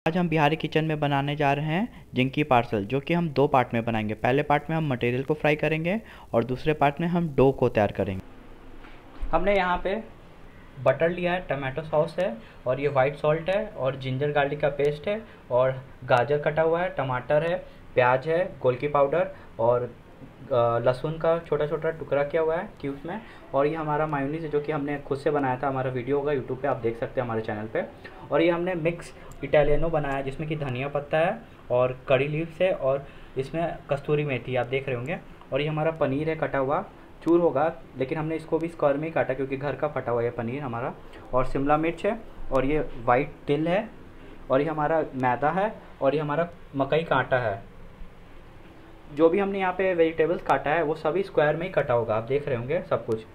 आज हम बिहारी किचन में बनाने जा रहे हैं जिंकी पार्सल, जो कि हम दो पार्ट में बनाएंगे। पहले पार्ट में हम मटेरियल को फ्राई करेंगे और दूसरे पार्ट में हम डो को तैयार करेंगे। हमने यहाँ पे बटर लिया है, टमाटो सॉस है और ये वाइट सॉल्ट है और जिंजर गार्लिक का पेस्ट है और गाजर कटा हुआ है, टमाटर है, प्याज है, गोलकी पाउडर और लहसुन का छोटा छोटा टुकड़ा किया हुआ है क्यूब्स में। और ये हमारा मायोनीज है जो कि हमने खुद से बनाया था। हमारा वीडियो होगा यूट्यूब पे, आप देख सकते हैं हमारे चैनल पे। और ये हमने मिक्स इटालियनो बनाया जिसमें कि धनिया पत्ता है और कड़ी लीव्स है और इसमें कस्तूरी मेथी आप देख रहे होंगे। और ये हमारा पनीर है कटा हुआ, चूर होगा लेकिन हमने इसको भी स्क्वायर में ही काटा क्योंकि घर का फटा हुआ है पनीर हमारा। और शिमला मिर्च है और ये वाइट तिल है और ये हमारा मैदा है और ये हमारा मकई का आटा है। जो भी हमने यहाँ पे वेजिटेबल्स काटा है वो सभी स्क्वायर में ही कटा होगा, आप देख रहे होंगे सब कुछ।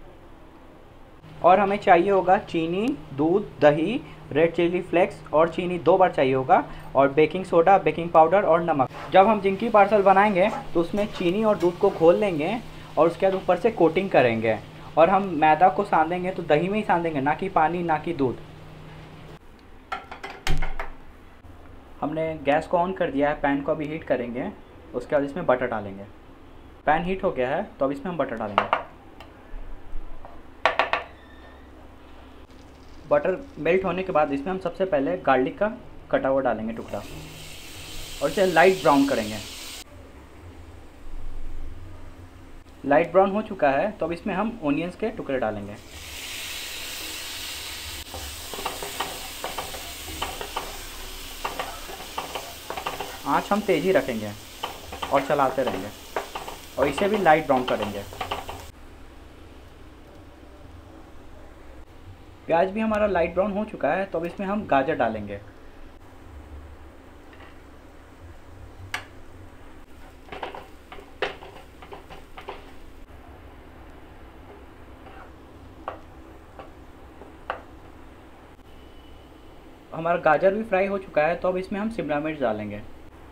और हमें चाहिए होगा चीनी, दूध, दही, रेड चिली फ्लेक्स और चीनी 2 बार चाहिए होगा और बेकिंग सोडा, बेकिंग पाउडर और नमक। जब हम जिंकी पार्सल बनाएंगे तो उसमें चीनी और दूध को घोल लेंगे और उसके बाद ऊपर से कोटिंग करेंगे। और हम मैदा को साँधेंगे तो दही में ही साँधेंगे, ना कि पानी, ना कि दूध। हमने गैस को ऑन कर दिया है, पैन को अभी हीट करेंगे, उसके बाद इसमें बटर डालेंगे। पैन हीट हो गया है तो अब इसमें हम बटर डालेंगे। बटर मेल्ट होने के बाद इसमें हम सबसे पहले गार्लिक का कटा हुआ डालेंगे टुकड़ा और इसे लाइट ब्राउन करेंगे। लाइट ब्राउन हो चुका है तो अब इसमें हम ओनियंस के टुकड़े डालेंगे। आँच हम तेज़ ही रखेंगे और चलाते रहेंगे और इसे भी लाइट ब्राउन करेंगे। प्याज भी हमारा लाइट ब्राउन हो चुका है तो अब इसमें हम गाजर डालेंगे। हमारा गाजर भी फ्राई हो चुका है तो अब इसमें हम शिमला मिर्च डालेंगे।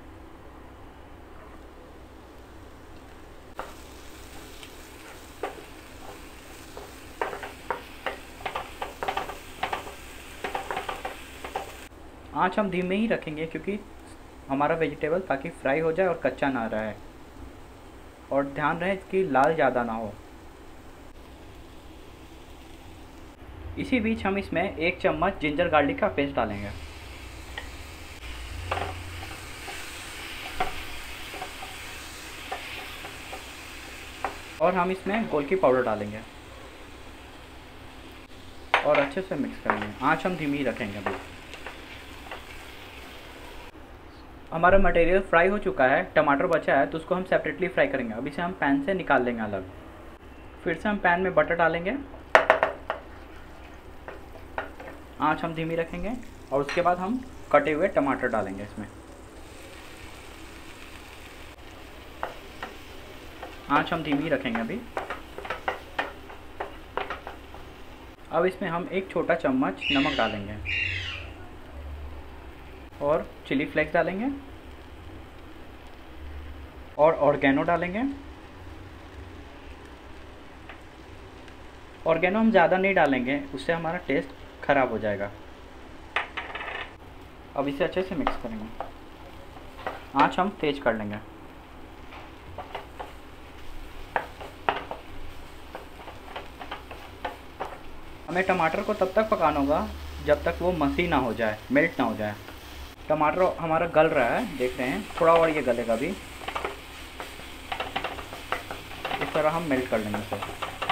आँच हम धीमे ही रखेंगे क्योंकि हमारा वेजिटेबल ताकि फ्राई हो जाए और कच्चा ना रहे। और ध्यान रहे कि लाल ज़्यादा ना हो। इसी बीच हम इसमें 1 चम्मच जिंजर गार्लिक का पेस्ट डालेंगे। और हम इसमें गोलकी पाउडर डालेंगे और अच्छे से मिक्स करेंगे। आँच हम धीमी रखेंगे अभी। हमारा मटेरियल फ्राई हो चुका है, टमाटर बचा है तो उसको हम सेपरेटली फ्राई करेंगे। अभी से हम पैन से निकाल लेंगे अलग। फिर से हम पैन में बटर डालेंगे, आँच हम धीमी रखेंगे और उसके बाद हम कटे हुए टमाटर डालेंगे इसमें। आँच हम धीमी रखेंगे अभी। अब इसमें हम 1 छोटा चम्मच नमक डालेंगे और चिली फ्लेक्स डालेंगे और ऑर्गेनो डालेंगे। ऑर्गेनो हम ज़्यादा नहीं डालेंगे, उससे हमारा टेस्ट ख़राब हो जाएगा। अब इसे अच्छे से मिक्स करेंगे। आँच हम तेज़ कर लेंगे। हमें टमाटर को तब तक पकाना होगा जब तक वो मसी ना हो जाए, मेल्ट ना हो जाए। टमाटर हमारा गल रहा है, देख रहे हैं, थोड़ा और ये गलेगा भी। इस तरह हम मेल्ट कर लेंगे इसे।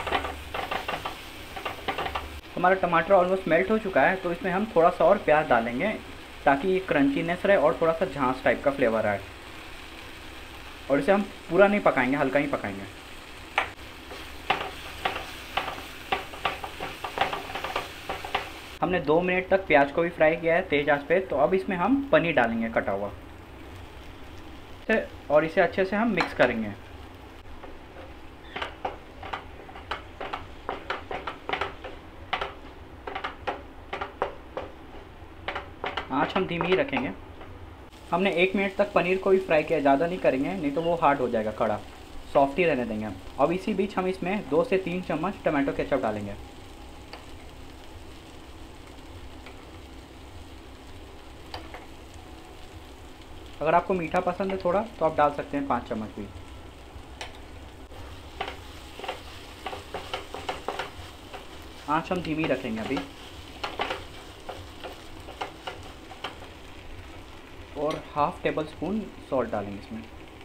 हमारा टमाटर ऑलमोस्ट मेल्ट हो चुका है तो इसमें हम थोड़ा सा और प्याज डालेंगे ताकि ये क्रंचीनेस रहे और थोड़ा सा झांस टाइप का फ्लेवर आए। और इसे हम पूरा नहीं पकाएंगे, हल्का ही पकाएंगे। हमने 2 मिनट तक प्याज को भी फ्राई किया है तेज़ आंच पे। तो अब इसमें हम पनीर डालेंगे कटा हुआ और इसे अच्छे से हम मिक्स करेंगे। आँच हम धीमी ही रखेंगे। हमने 1 मिनट तक पनीर को भी फ्राई किया, ज़्यादा नहीं करेंगे नहीं तो वो हार्ड हो जाएगा, कड़ा सॉफ्ट ही रहने देंगे हम। अब इसी बीच हम इसमें 2 से 3 चम्मच टमाटो केचप डालेंगे। अगर आपको मीठा पसंद है थोड़ा तो आप डाल सकते हैं 5 चम्मच भी। आँच हम धीमी रखेंगे अभी। और हाफ टेबल स्पून सॉल्ट डालेंगे इसमें।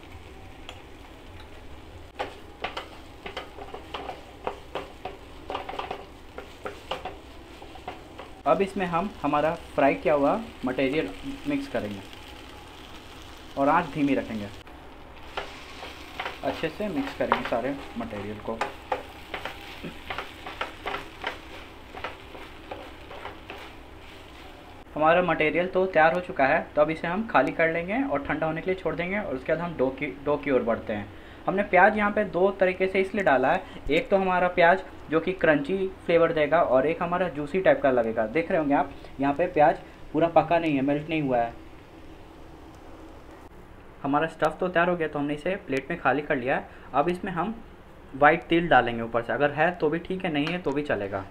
अब इसमें हम हमारा फ्राई किया हुआ मटेरियल मिक्स करेंगे और आँच धीमी रखेंगे। अच्छे से मिक्स करेंगे सारे मटेरियल को। हमारा मटेरियल तो तैयार हो चुका है, तो अब इसे हम खाली कर लेंगे और ठंडा होने के लिए छोड़ देंगे और उसके बाद हम डो की ओर बढ़ते हैं। हमने प्याज यहाँ पे 2 तरीके से इसलिए डाला है, एक तो हमारा प्याज जो कि क्रंची फ्लेवर देगा और एक हमारा जूसी टाइप का लगेगा। देख रहे होंगे आप, यहाँ पे प्याज पूरा पका नहीं है, मेल्ट नहीं हुआ है। हमारा स्टफ़ तो तैयार हो गया, तो हमने इसे प्लेट में खाली कर लिया है। अब इसमें हम वाइट तिल डालेंगे ऊपर से, अगर है तो भी ठीक है, नहीं है तो भी चलेगा।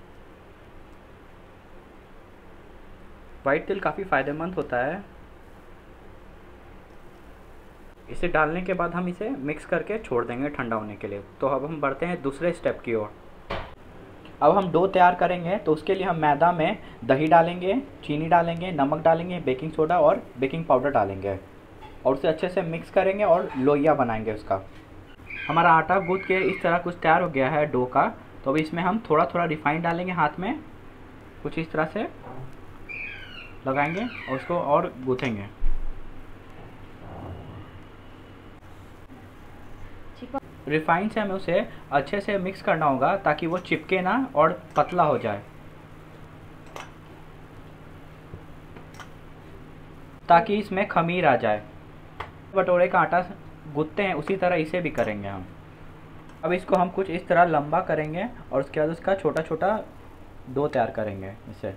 वाइट तिल काफ़ी फ़ायदेमंद होता है। इसे डालने के बाद हम इसे मिक्स करके छोड़ देंगे ठंडा होने के लिए। तो अब हम बढ़ते हैं दूसरे स्टेप की ओर। अब हम डो तैयार करेंगे, तो उसके लिए हम मैदा में दही डालेंगे, चीनी डालेंगे, नमक डालेंगे, बेकिंग सोडा और बेकिंग पाउडर डालेंगे और उसे अच्छे से मिक्स करेंगे और लोइया बनाएंगे उसका। हमारा आटा गूंथ के इस तरह कुछ तैयार हो गया है डो का। तो अब इसमें हम थोड़ा थोड़ा रिफाइंड डालेंगे, हाथ में कुछ इस तरह से लगाएंगे और उसको और गूँथेंगे। रिफाइन से हमें उसे अच्छे से मिक्स करना होगा ताकि वो चिपके ना और पतला हो जाए, ताकि इसमें खमीर आ जाए। भटूरे का आटा गूंथते हैं उसी तरह इसे भी करेंगे हम। अब इसको हम कुछ इस तरह लंबा करेंगे और उसके बाद उसका छोटा छोटा डो तैयार करेंगे इसे।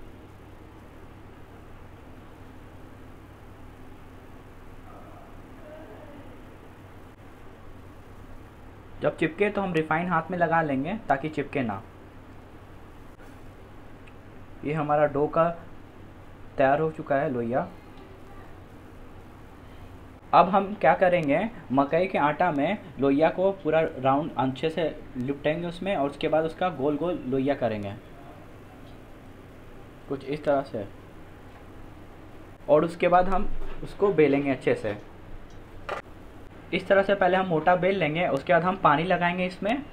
जब चिपके तो हम रिफाइन हाथ में लगा लेंगे ताकि चिपके ना। ये हमारा डो का तैयार हो चुका है लोइया। अब हम क्या करेंगे, मकई के आटा में लोइया को पूरा राउंड अच्छे से लिपटेंगे उसमें और उसके बाद उसका गोल गोल लोइया करेंगे कुछ इस तरह से। और उसके बाद हम उसको बेलेंगे अच्छे से। इस तरह से पहले हम मोटा बेल लेंगे, उसके बाद हम पानी लगाएंगे इसमें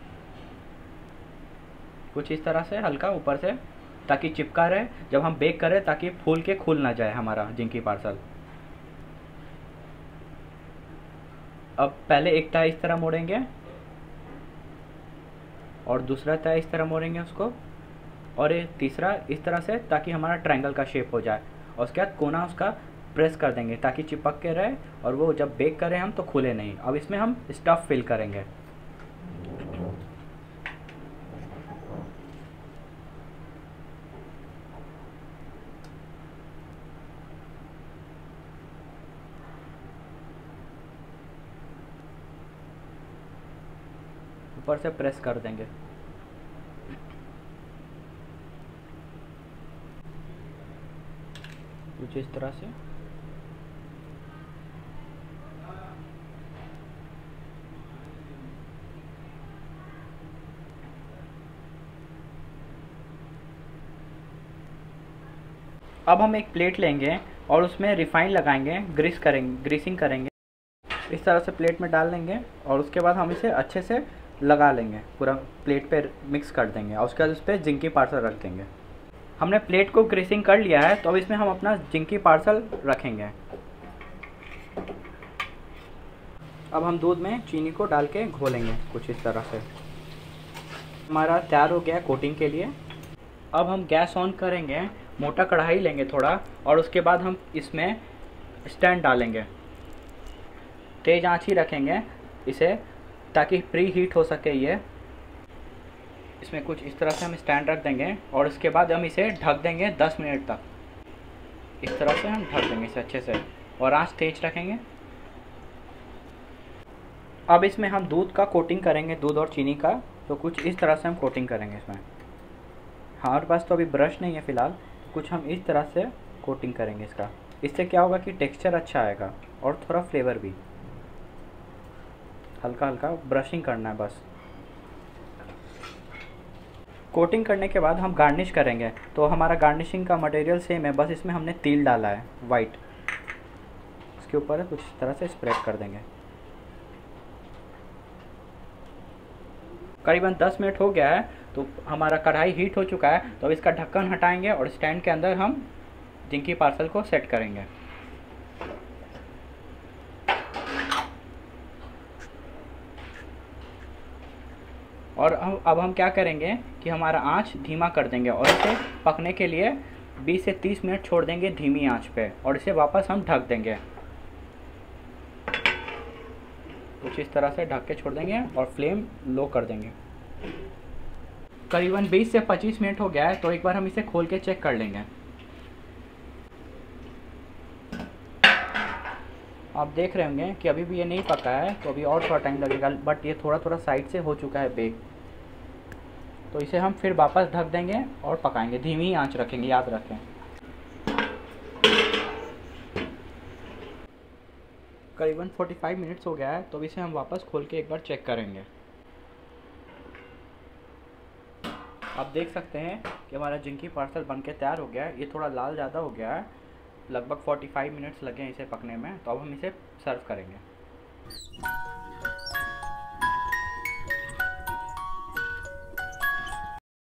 कुछ इस तरह से हल्का ऊपर से, ताकि चिपका रहे जब हम बेक करें, ताकि फूल के खुल ना जाए हमारा जिंकी पार्सल। अब पहले एक तह इस तरह मोड़ेंगे और दूसरा तह इस तरह मोड़ेंगे उसको, और ये तीसरा इस तरह से, ताकि हमारा ट्रायंगल का शेप हो जाए। और उसके बाद कोना उसका प्रेस कर देंगे ताकि चिपक के रहे और वो जब बेक करें हम तो खुले नहीं। अब इसमें हम स्टफ़ फिल करेंगे। ऊपर से प्रेस कर देंगे। कुछ इस तरह से। अब हम एक प्लेट लेंगे और उसमें रिफाइन लगाएंगे, ग्रीसिंग करेंगे। इस तरह से प्लेट में डाल लेंगे और उसके बाद हम इसे अच्छे से लगा लेंगे, पूरा प्लेट पे मिक्स कर देंगे और उसके बाद उस पर जिंकी पार्सल रख देंगे। हमने प्लेट को ग्रीसिंग कर लिया है, तो अब इसमें हम अपना जिंकी पार्सल रखेंगे। अब हम दूध में चीनी को डाल के घोलेंगे कुछ इस तरह से। हमारा तैयार हो गया कोटिंग के लिए। अब हम गैस ऑन करेंगे, मोटा कढ़ाई लेंगे थोड़ा और उसके बाद हम इसमें स्टैंड डालेंगे। तेज़ आंच ही रखेंगे इसे ताकि प्री हीट हो सके ये। इसमें कुछ इस तरह से हम स्टैंड रख देंगे और इसके बाद हम इसे ढक देंगे 10 मिनट तक। इस तरह से हम ढक देंगे इसे अच्छे से और आंच तेज रखेंगे। अब इसमें हम दूध का कोटिंग करेंगे, दूध और चीनी का। तो कुछ इस तरह से हम कोटिंग करेंगे इसमें। हमारे पास तो अभी ब्रश नहीं है फ़िलहाल, तो कुछ हम इस तरह से कोटिंग करेंगे इसका। इससे क्या होगा कि टेक्सचर अच्छा आएगा और थोड़ा फ्लेवर भी। हल्का हल्का ब्रशिंग करना है बस। कोटिंग करने के बाद हम गार्निश करेंगे। तो हमारा गार्निशिंग का मटेरियल सेम है, बस इसमें हमने तिल डाला है वाइट। इसके ऊपर कुछ इस तरह से स्प्रेड कर देंगे। करीबन 10 मिनट हो गया है, तो हमारा कढ़ाई हीट हो चुका है। तो अब इसका ढक्कन हटाएंगे और स्टैंड के अंदर हम जिंकी पार्सल को सेट करेंगे। और अब हम क्या करेंगे कि हमारा आंच धीमा कर देंगे और इसे पकने के लिए 20 से 30 मिनट छोड़ देंगे धीमी आंच पे, और इसे वापस हम ढक देंगे। कुछ इस तरह से ढक के छोड़ देंगे और फ्लेम लो कर देंगे। करीबन 20 से 25 मिनट हो गया है, तो एक बार हम इसे खोल के चेक कर लेंगे। आप देख रहे होंगे कि अभी भी ये नहीं पका है, तो अभी और थोड़ा टाइम लगेगा, बट ये थोड़ा थोड़ा साइड से हो चुका है बेक। तो इसे हम फिर वापस ढक देंगे और पकाएंगे, धीमी आंच रखेंगे, याद रखें। करीबन 45 मिनट्स हो गया है, तो इसे हम वापस खोल के एक बार चेक करेंगे। आप देख सकते हैं कि हमारा जिंकी पार्सल बनके तैयार हो गया है। ये थोड़ा लाल ज़्यादा हो गया है, लगभग 45 मिनट्स लगे हैं इसे पकने में। तो अब हम इसे सर्व करेंगे।